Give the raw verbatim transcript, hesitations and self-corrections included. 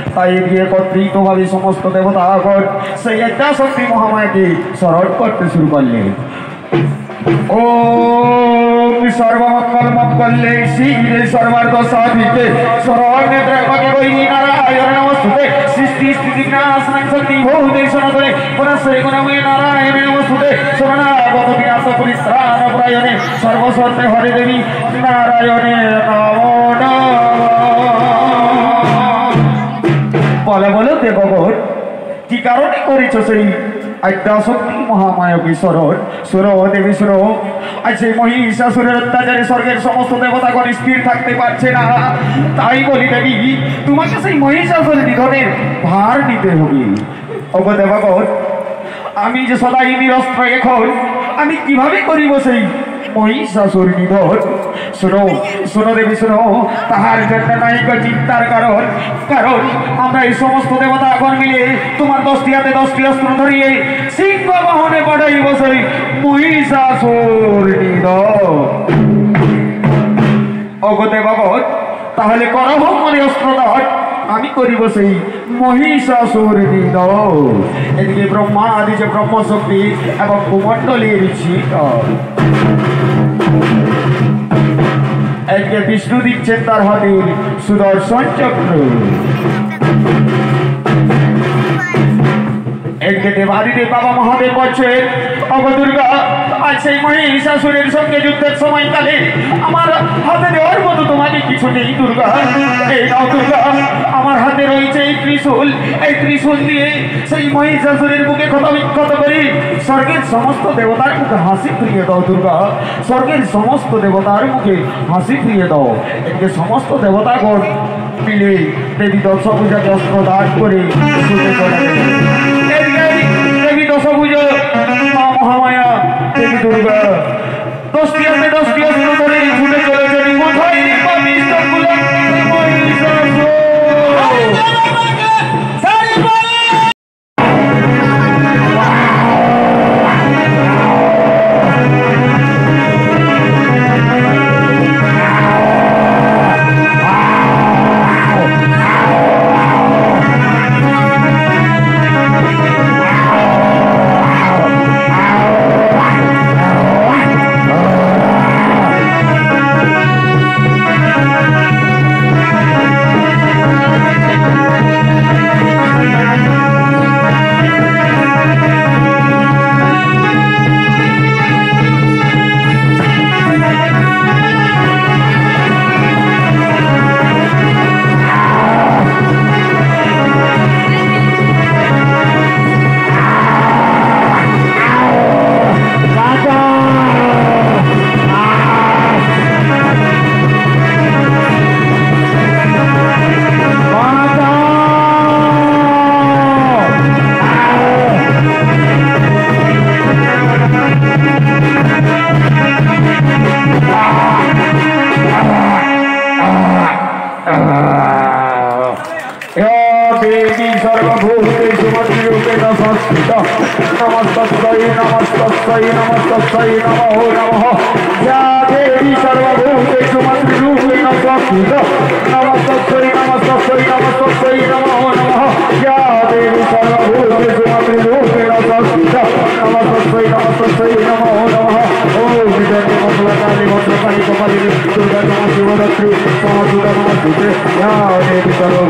তাই গিয়ে কর্তৃত্বভাবে সমস্ত দেবতাগণ সেই একটা শক্তি মহামায়াকে স্মরণ করতে শুরু করলেন। ওম সর্বমঙ্গল মঙ্গলে শিবে সর্বার্থ সাধিকে শরণ্যে ত্র্যম্বকে গৌরী নারায়ণ নমস্তুতে সৃষ্টি স্থিতি বিনাশনাং শক্তি ভূতে সনাতনে পুনশ্চে গুণময়ে নারায়ণ নমস্তুতে শরণাগত বিনাশ পরিত্রাণ পরায়ণে সর্বস্বর্তে হরে দেবী নারায়ণে নমো নমঃ। বলে বলো দেবগণ কি কারণে করেছ সেই আদ্যা শক্তি মহামায়াকে স্মরণ? শুনো দেবী শুনো, আজ সেই মহিষাসুরের অত্যাচারে স্বর্গের সমস্ত দেবতাগণ স্থির থাকতে পারছে না। তাই বলি দেবী তোমাকে সেই মহিষাসুরের নিধনের ভার নিতে হবে। ওগো দেবগণ আমি যে সদাই নিরস্ত্র, এখন আমি কিভাবে করিব সেই মহিষাসুর নিধন? শুনো শুনো দেবী শুনো, তাহার জন্য নায়িক চিন্তার কারণ কারণ আমরা এই সমস্ত দেবতাগণ মিলে তোমার দশটি হাতে দশটি অস্ত্র ধরিয়ে সিংহ বাহনে পাঠাইব সেই মহিষাসুর নিধন। ওগো দেবগণ তাহলে করহ মনে অস্ত্রদান, আমি করিব সেই মহিষাসুর নিধন। এদিকে ব্রহ্মা আদি যে ব্রহ্মশক্তি এবং ভূমণ্ডলের ছিটন, এদিকে বিষ্ণু দিচ্ছেন তার হাতে সুদর্শন চক্র, এদিকে দেবাদিদেব বাবা মহাদেব বলছেন ওগো দুর্গা আজ সেই মহিষাসুরের সঙ্গে যুদ্ধের সময়কালে আমার হাতে দেওয়ার মতো তোমাকে কিছু নেই দুর্গা। এই নাও দুর্গা, আমার হাতে রয়েছে এই ত্রিশূল, এই ত্রিশূল দিয়ে সেই মহিষাসুরের মুখে ক্ষত বিক্ষত করি স্বর্গের সমস্ত দেবতার মুখে হাসি ফিরিয়ে দাও দুর্গা, স্বর্গের সমস্ত দেবতার মুখে হাসি ফিরিয়ে দাও। এদিকে সমস্ত দেবতাগণ মিলে দেবী দশভুজাকে অস্ত্র দান করে দেবী দশভুজা মা মহামায়া দেবী দুর্গা দশটি হাতে দশটি অস্ত্র ধরে ছুটে চলেছেন কোথায় नमस्तस्यै नमस्तस्यै नमस्तस्यै नमो नमः। या देवी सर्वभूतेषु मन्त्रिरूपेण संस्थिता नमस्तस्यै नमस्तस्यै नमस्तस्यै नमो नमः। या देवी सर्वभूतेषु मन्त्रिरूपेण संस्थिता नमस्तस्यै नमस्तस्यै नमो नमः। ओम विजयी मंगलकाली मंत्रकाली कपालिनी दुर्गा नमः शिवरात्रि समस्तुता नमस्ते। या देवी सर्व